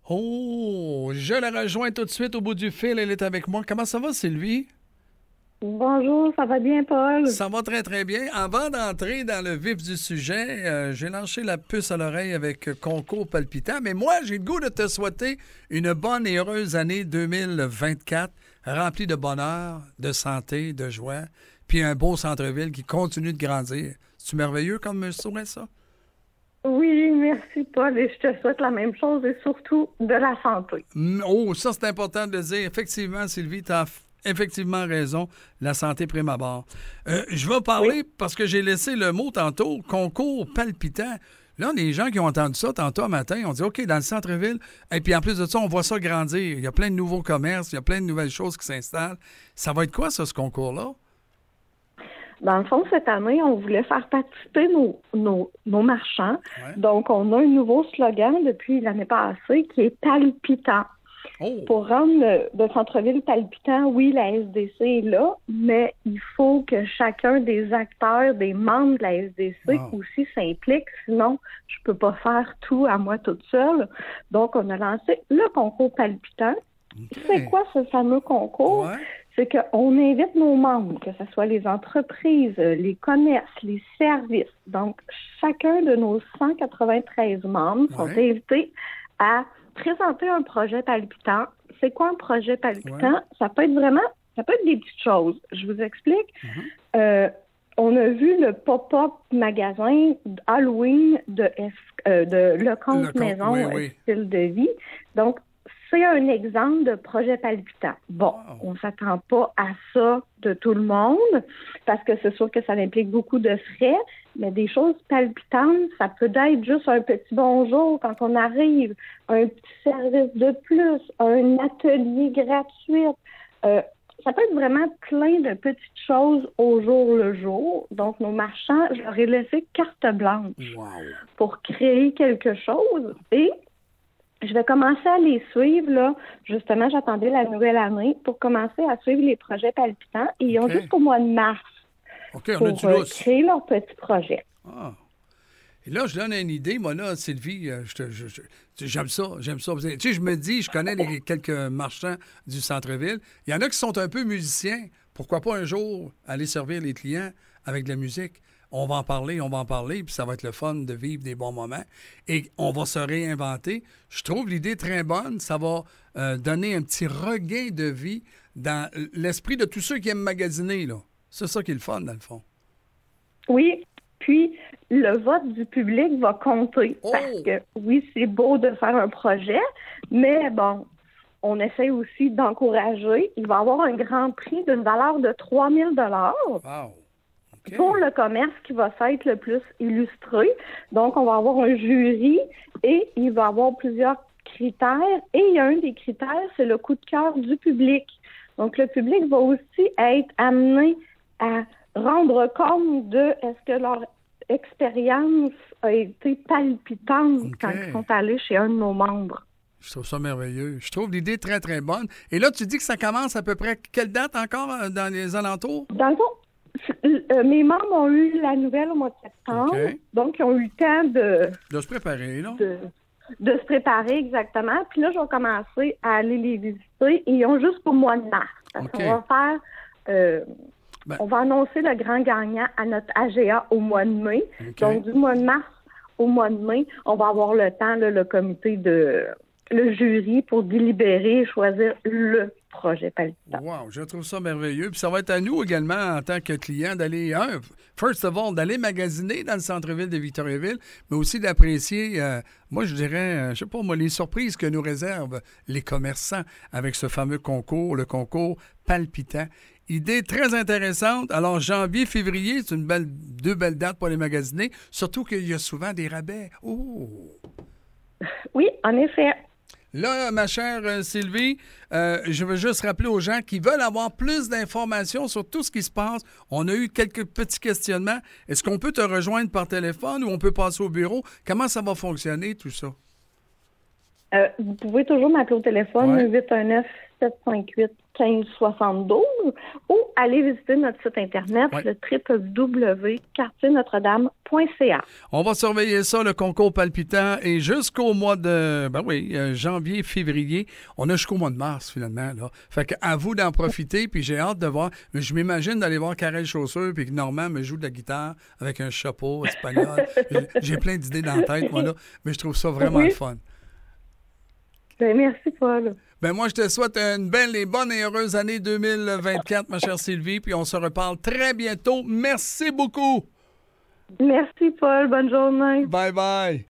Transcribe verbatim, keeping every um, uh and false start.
Oh, je la rejoins tout de suite au bout du fil. Elle est avec moi. Comment ça va, Sylvie? Bonjour, ça va bien, Paul? Ça va très, très bien. Avant d'entrer dans le vif du sujet, euh, j'ai lancé la puce à l'oreille avec euh, Concours palpitant. Mais moi, j'ai le goût de te souhaiter une bonne et heureuse année deux mille vingt-quatre, remplie de bonheur, de santé, de joie, puis un beau centre-ville qui continue de grandir. C'est merveilleux comme souhait, ça? Oui, merci, Paul, et je te souhaite la même chose et surtout de la santé. Oh, ça, c'est important de le dire. Effectivement, Sylvie, tu as effectivement raison. La santé prime abord. Euh, je vais parler, oui, parce que j'ai laissé le mot tantôt, concours palpitant. Là, les gens qui ont entendu ça tantôt matin, on dit OK, dans le centre-ville, et puis en plus de ça, on voit ça grandir. Il y a plein de nouveaux commerces, il y a plein de nouvelles choses qui s'installent. Ça va être quoi, ça, ce concours-là? Dans le fond, cette année, on voulait faire participer nos, nos, nos marchands. Ouais. Donc, on a un nouveau slogan depuis l'année passée qui est palpitant. Oh. Pour rendre le, le centre-ville palpitant, oui, la S D C est là, mais il faut que chacun des acteurs, des membres de la S D C wow. aussi s'implique, sinon je peux pas faire tout à moi toute seule. Donc, on a lancé le concours palpitant. Okay. C'est quoi ce fameux concours? Ouais. C'est qu'on invite nos membres, que ce soit les entreprises, les commerces, les services. Donc, chacun de nos cent quatre-vingt-treize membres sont ouais. invités à présenter un projet palpitant. C'est quoi un projet palpitant? Ouais. Ça peut être vraiment, ça peut être des petites choses. Je vous explique. Mm-hmm. Euh, on a vu le pop-up magasin Halloween de, F, euh, de Lecomte Maison, oui, oui. Style de vie. Donc, c'est un exemple de projet palpitant. Bon, wow. on ne s'attend pas à ça de tout le monde, parce que c'est sûr que ça implique beaucoup de frais, mais des choses palpitantes, ça peut être juste un petit bonjour quand on arrive, un petit service de plus, un atelier gratuit. Euh, ça peut être vraiment plein de petites choses au jour le jour. Donc, nos marchands, je leur ai laissé carte blanche wow. pour créer quelque chose et je vais commencer à les suivre, là. Justement, j'attendais la nouvelle année pour commencer à suivre les projets palpitants. Et ils ont okay. jusqu'au mois de mars okay, pour on a du euh, créer leur petit projet. Ah. Et là, je donne une idée. Moi, là, Sylvie, je te, je, je, j'aime ça, j'aime ça. Tu sais, je me dis, je connais les, quelques marchands du centre-ville. Il y en a qui sont un peu musiciens. Pourquoi pas un jour aller servir les clients avec de la musique? On va en parler, on va en parler, puis ça va être le fun de vivre des bons moments. Et on va se réinventer. Je trouve l'idée très bonne. Ça va euh, donner un petit regain de vie dans l'esprit de tous ceux qui aiment magasiner, là. C'est ça qui est le fun, dans le fond. Oui, puis le vote du public va compter. Oh! Parce que, oui, c'est beau de faire un projet, mais bon, on essaie aussi d'encourager. Il va y avoir un grand prix d'une valeur de trois mille dollars. Wow! Okay. Pour le commerce qui va s'être le plus illustré. Donc, on va avoir un jury et il va y avoir plusieurs critères. Et il y a un des critères, c'est le coup de cœur du public. Donc, le public va aussi être amené à rendre compte de est-ce que leur expérience a été palpitante okay. quand ils sont allés chez un de nos membres. Je trouve ça merveilleux. Je trouve l'idée très, très bonne. Et là, tu dis que ça commence à peu près quelle date encore dans les alentours? Dans le fond, Euh, mes membres ont eu la nouvelle au mois de septembre, okay. donc ils ont eu le temps de... De se préparer, là. De, de se préparer, exactement. Puis là, je vais commencer à aller les visiter et ils ont jusqu'au mois de mars. Parce okay. qu'on va faire... Euh, ben. On va annoncer le grand gagnant à notre A G A au mois de mai. Okay. Donc, du mois de mars au mois de mai, on va avoir le temps, là, le comité de... le jury pour délibérer et choisir le projet palpitant. Wow, je trouve ça merveilleux. Puis ça va être à nous également, en tant que clients, d'aller, un, first of all, d'aller magasiner dans le centre-ville de Victoriaville, mais aussi d'apprécier, euh, moi je dirais, euh, je sais pas moi, les surprises que nous réservent les commerçants avec ce fameux concours, le concours palpitant. Idée très intéressante. Alors, janvier, février, c'est une belle, deux belles dates pour les magasiner, surtout qu'il y a souvent des rabais. Oh! Oui, en effet. Là, ma chère euh, Sylvie, euh, je veux juste rappeler aux gens qui veulent avoir plus d'informations sur tout ce qui se passe. On a eu quelques petits questionnements. Est-ce qu'on peut te rejoindre par téléphone ou on peut passer au bureau? Comment ça va fonctionner, tout ça? Euh, vous pouvez toujours m'appeler au téléphone, ouais. huit un neuf, sept cinq huit quinze soixante-douze ou allez visiter notre site Internet, ouais. le w w w point quartier notre dame point c a. On va surveiller ça, le concours palpitant, et jusqu'au mois de ben oui, euh, janvier, février, on a jusqu'au mois de mars, finalement. Là. Fait qu'à vous d'en profiter, puis j'ai hâte de voir. Mais je m'imagine d'aller voir Karel Chaussure, puis que Normand me joue de la guitare avec un chapeau espagnol. J'ai plein d'idées dans la tête, moi, là, mais je trouve ça vraiment oui. le fun. Ben, merci, Paul. Ben moi, je te souhaite une belle et bonne et heureuse année deux mille vingt-quatre, ma chère Sylvie, puis on se reparle très bientôt. Merci beaucoup. Merci, Paul. Bonne journée. Bye bye.